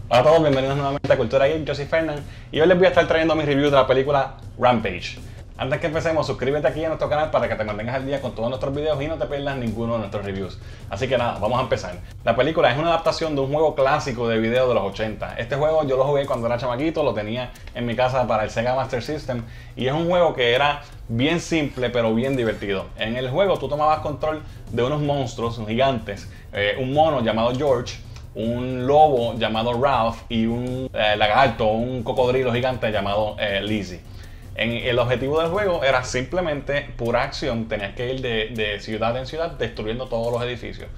Hola a todos, bienvenidos nuevamente a Cultura Geek, yo soy Fernan y hoy les voy a estar trayendo mi review de la película Rampage. Antes que empecemos, suscríbete aquí a nuestro canal para que te mantengas al día con todos nuestros videos y no te pierdas ninguno de nuestros reviews. Así que nada, vamos a empezar. La película es una adaptación de un juego clásico de video de los 80. Este juego yo lo jugué cuando era chamaquito, lo tenía en mi casa para el Sega Master System y es un juego que era bien simple pero bien divertido. En el juego tú tomabas control de unos monstruos gigantes, un mono llamado George, un lobo llamado Ralph y un lagarto, un cocodrilo gigante llamado Lizzie. El objetivo del juego era simplemente pura acción, tenías que ir de ciudad en ciudad destruyendo todos los edificios.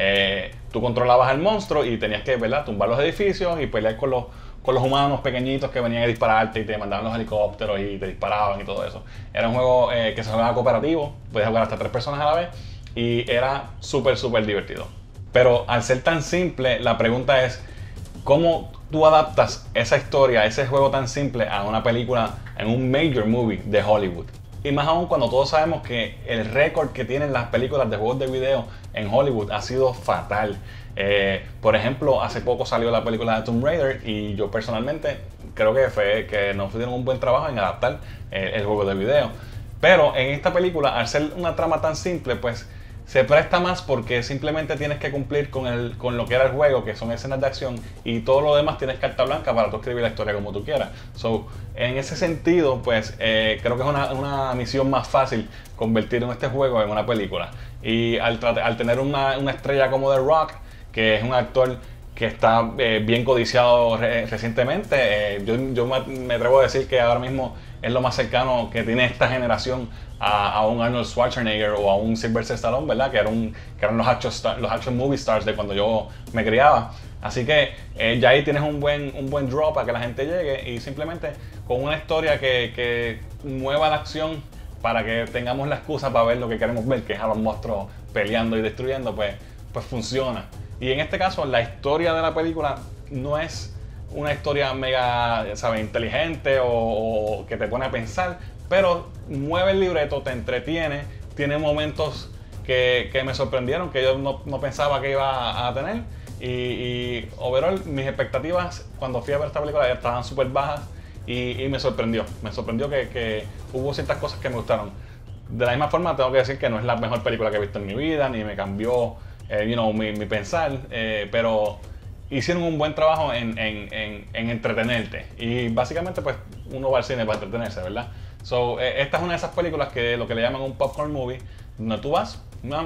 Tú controlabas al monstruo y tenías que, ¿verdad?, tumbar los edificios y pelear con los humanos pequeñitos que venían a dispararte y te mandaban los helicópteros y te disparaban y todo eso. Era un juego que se jugaba cooperativo, podías jugar hasta 3 personas a la vez y era súper divertido. Pero al ser tan simple, la pregunta es ¿cómo tú adaptas esa historia, ese juego tan simple a una película en un major movie de Hollywood? Y más aún cuando todos sabemos que el récord que tienen las películas de juegos de video en Hollywood ha sido fatal. Por ejemplo, hace poco salió la película de Tomb Raider y yo personalmente creo que no hicieron un buen trabajo en adaptar el juego de video. Pero en esta película, al ser una trama tan simple, pues se presta más porque simplemente tienes que cumplir con lo que era el juego, que son escenas de acción, y todo lo demás tienes carta blanca para tú escribir la historia como tú quieras. En ese sentido, pues creo que es una misión más fácil convertir este juego en una película. Y al tener una estrella como The Rock, que es un actor que está bien codiciado recientemente, yo me atrevo a decir que ahora mismo es lo más cercano que tiene esta generación a un Arnold Schwarzenegger o a un Sylvester Stallone, ¿verdad? Que eran los action movie stars de cuando yo me criaba. Así que ya ahí tienes un buen draw para que la gente llegue y simplemente con una historia que mueva la acción para que tengamos la excusa para ver lo que queremos ver, que es a los monstruos peleando y destruyendo, pues funciona. Y en este caso, la historia de la película no es una historia mega, ¿sabes?, inteligente o que te pone a pensar, pero mueve el libreto, te entretiene, tiene momentos que me sorprendieron, que yo no pensaba que iba a tener. Y overall, mis expectativas cuando fui a ver esta película ya estaban súper bajas y me sorprendió. Me sorprendió que hubo ciertas cosas que me gustaron. De la misma forma, tengo que decir que no es la mejor película que he visto en mi vida, ni me cambió mi pensar, pero hicieron un buen trabajo en entretenerte. Y básicamente, pues, uno va al cine para entretenerse, ¿verdad? Esta es una de esas películas que lo que le llaman un popcorn movie, donde tú vas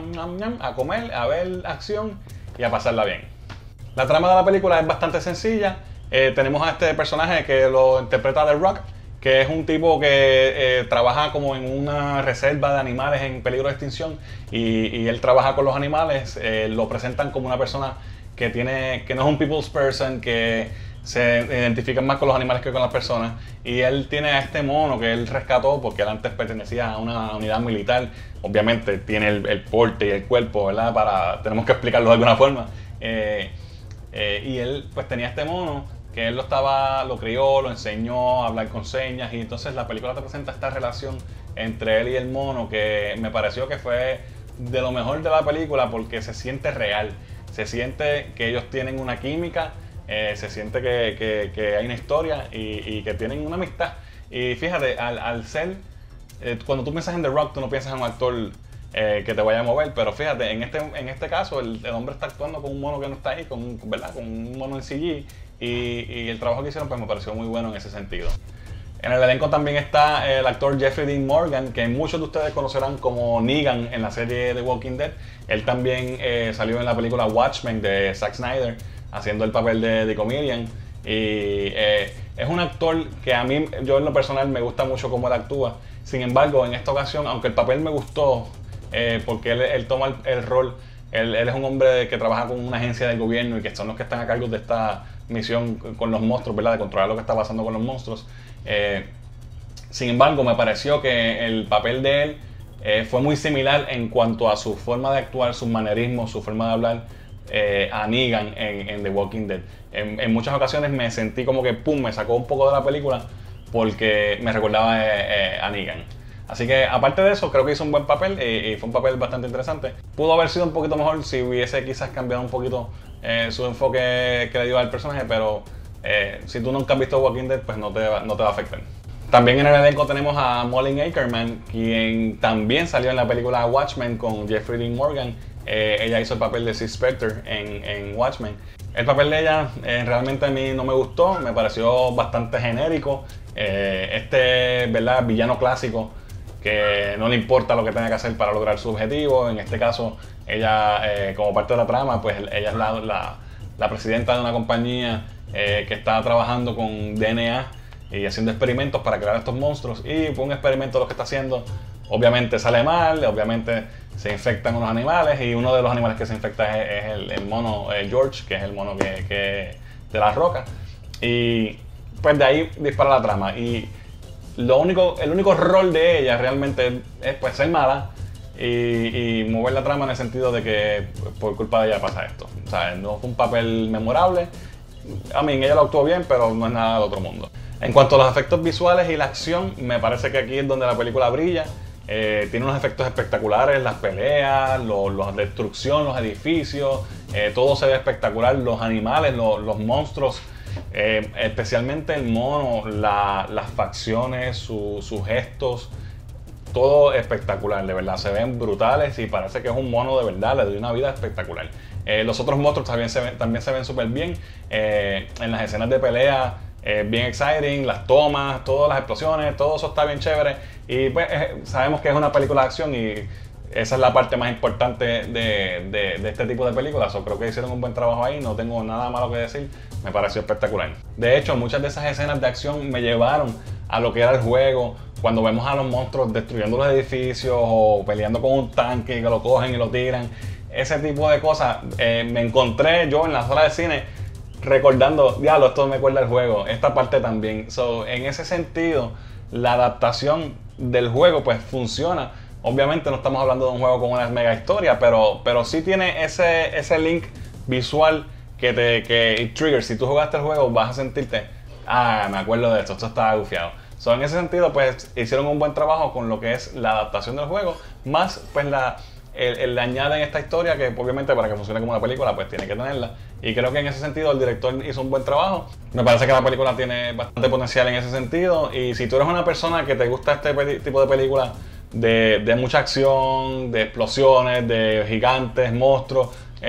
a comer, a ver acción y a pasarla bien. La trama de la película es bastante sencilla. Tenemos a este personaje que lo interpreta The Rock, que es un tipo que trabaja como en una reserva de animales en peligro de extinción y él trabaja con los animales. Lo presentan como una persona que no es un people's person, que se identifican más con los animales que con las personas, y él tiene a este mono que él rescató porque él antes pertenecía a una unidad militar. Obviamente tiene el porte y el cuerpo, ¿verdad? Tenemos que explicarlo de alguna forma. Y él pues tenía este mono que él lo crió, lo enseñó a hablar con señas, y entonces la película te presenta esta relación entre él y el mono que me pareció que fue de lo mejor de la película porque se siente real, se siente que ellos tienen una química, se siente que hay una historia y que tienen una amistad. Y fíjate, al ser, cuando tú piensas en The Rock, tú no piensas en un actor que te vaya a mover, pero fíjate, en este caso el hombre está actuando con un mono que no está ahí, ¿verdad?, con un mono en CG, y el trabajo que hicieron pues me pareció muy bueno en ese sentido. En el elenco también está el actor Jeffrey Dean Morgan, que muchos de ustedes conocerán como Negan en la serie The Walking Dead. Él también salió en la película Watchmen de Zack Snyder, haciendo el papel de The Comedian. Y es un actor que a mí, yo en lo personal, me gusta mucho cómo él actúa. Sin embargo, en esta ocasión, aunque el papel me gustó, porque él toma el rol, él es un hombre que trabaja con una agencia del gobierno y que son los que están a cargo de esta misión con los monstruos, ¿verdad?, de controlar lo que está pasando con los monstruos. Sin embargo, me pareció que el papel de él fue muy similar en cuanto a su forma de actuar, sus manerismos, su forma de hablar, a Negan en The Walking Dead. En muchas ocasiones me sentí como que me sacó un poco de la película porque me recordaba a Negan. Así que aparte de eso, creo que hizo un buen papel y fue un papel bastante interesante. Pudo haber sido un poquito mejor si hubiese quizás cambiado un poquito su enfoque que le dio al personaje, pero si tú nunca has visto Walking Dead, pues no te va a afectar. También en el elenco tenemos a Molly Ackerman, quien también salió en la película Watchmen con Jeffrey Dean Morgan. Ella hizo el papel de Sid Spector en Watchmen. El papel de ella realmente a mí no me gustó, me pareció bastante genérico. ¿Verdad? Villano clásico que no le importa lo que tenga que hacer para lograr su objetivo. En este caso, ella, como parte de la trama, pues ella es la presidenta de una compañía que está trabajando con DNA y haciendo experimentos para crear estos monstruos. Y por un experimento lo que está haciendo, obviamente sale mal, obviamente se infectan unos animales, y uno de los animales que se infecta es el mono George, que es el mono que de la roca. Y pues de ahí dispara la trama. Y el único rol de ella realmente es pues ser mala y mover la trama en el sentido de que por culpa de ella pasa esto. O sea, no fue un papel memorable. A mí, ella lo actuó bien, pero no es nada del otro mundo. En cuanto a los efectos visuales y la acción, me parece que aquí es donde la película brilla. Tiene unos efectos espectaculares, las peleas, la destrucción, los edificios, todo se ve espectacular, los animales, los monstruos, especialmente el mono, las facciones, sus gestos, todo espectacular, de verdad, se ven brutales y parece que es un mono de verdad, le dio una vida espectacular. Los otros monstruos también se ven súper bien, en las escenas de pelea. Bien exciting, las tomas, todas las explosiones, todo eso está bien chévere. Y pues sabemos que es una película de acción y esa es la parte más importante de este tipo de películas. Creo que hicieron un buen trabajo ahí, no tengo nada malo que decir, me pareció espectacular. De hecho, muchas de esas escenas de acción me llevaron a lo que era el juego, cuando vemos a los monstruos destruyendo los edificios o peleando con un tanque que lo cogen y lo tiran. Ese tipo de cosas me encontré yo en la sala de cine recordando, diablo, esto me acuerda del juego, esta parte también. En ese sentido, la adaptación del juego pues funciona. Obviamente no estamos hablando de un juego con una mega historia, pero sí tiene ese link visual que trigger. Si tú jugaste el juego, vas a sentirte, me acuerdo de esto está gufiado. En ese sentido, pues hicieron un buen trabajo con lo que es la adaptación del juego, más pues le añaden esta historia que obviamente para que funcione como una película pues tiene que tenerla, y creo que en ese sentido el director hizo un buen trabajo. Me parece que la película tiene bastante potencial en ese sentido, y si tú eres una persona que te gusta este tipo de película de mucha acción, de explosiones, de gigantes, monstruos,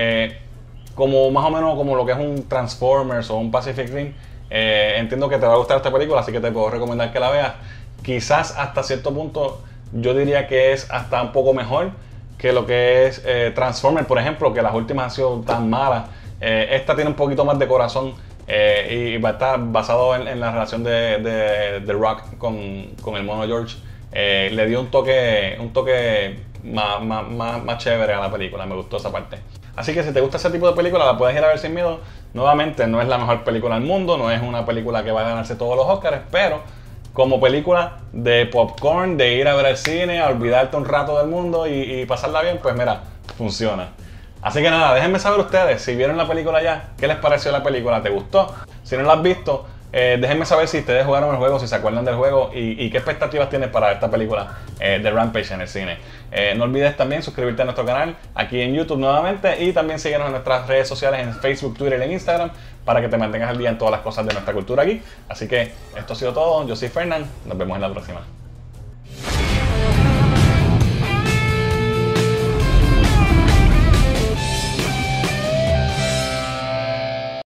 como más o menos como lo que es un Transformers o un Pacific Rim, entiendo que te va a gustar esta película, así que te puedo recomendar que la veas. Quizás hasta cierto punto yo diría que es hasta un poco mejor que lo que es Transformers, por ejemplo, que las últimas han sido tan malas. Esta tiene un poquito más de corazón y va a estar basado en la relación de Rock con el mono George. Le dio un toque más chévere a la película, me gustó esa parte. Así que si te gusta ese tipo de película, la puedes ir a ver sin miedo. Nuevamente, no es la mejor película del mundo, no es una película que va a ganarse todos los Oscars, pero como película de popcorn, de ir a ver al cine, a olvidarte un rato del mundo y pasarla bien, pues mira, funciona. Así que nada, déjenme saber ustedes, si vieron la película ya, ¿qué les pareció la película? ¿Te gustó? Si no la has visto, déjenme saber si ustedes jugaron el juego, si se acuerdan del juego y qué expectativas tienes para esta película de Rampage en el cine. No olvides también suscribirte a nuestro canal aquí en YouTube nuevamente, y también síguenos en nuestras redes sociales en Facebook, Twitter y en Instagram para que te mantengas al día en todas las cosas de nuestra cultura aquí. Así que esto ha sido todo, yo soy Fernán, nos vemos en la próxima.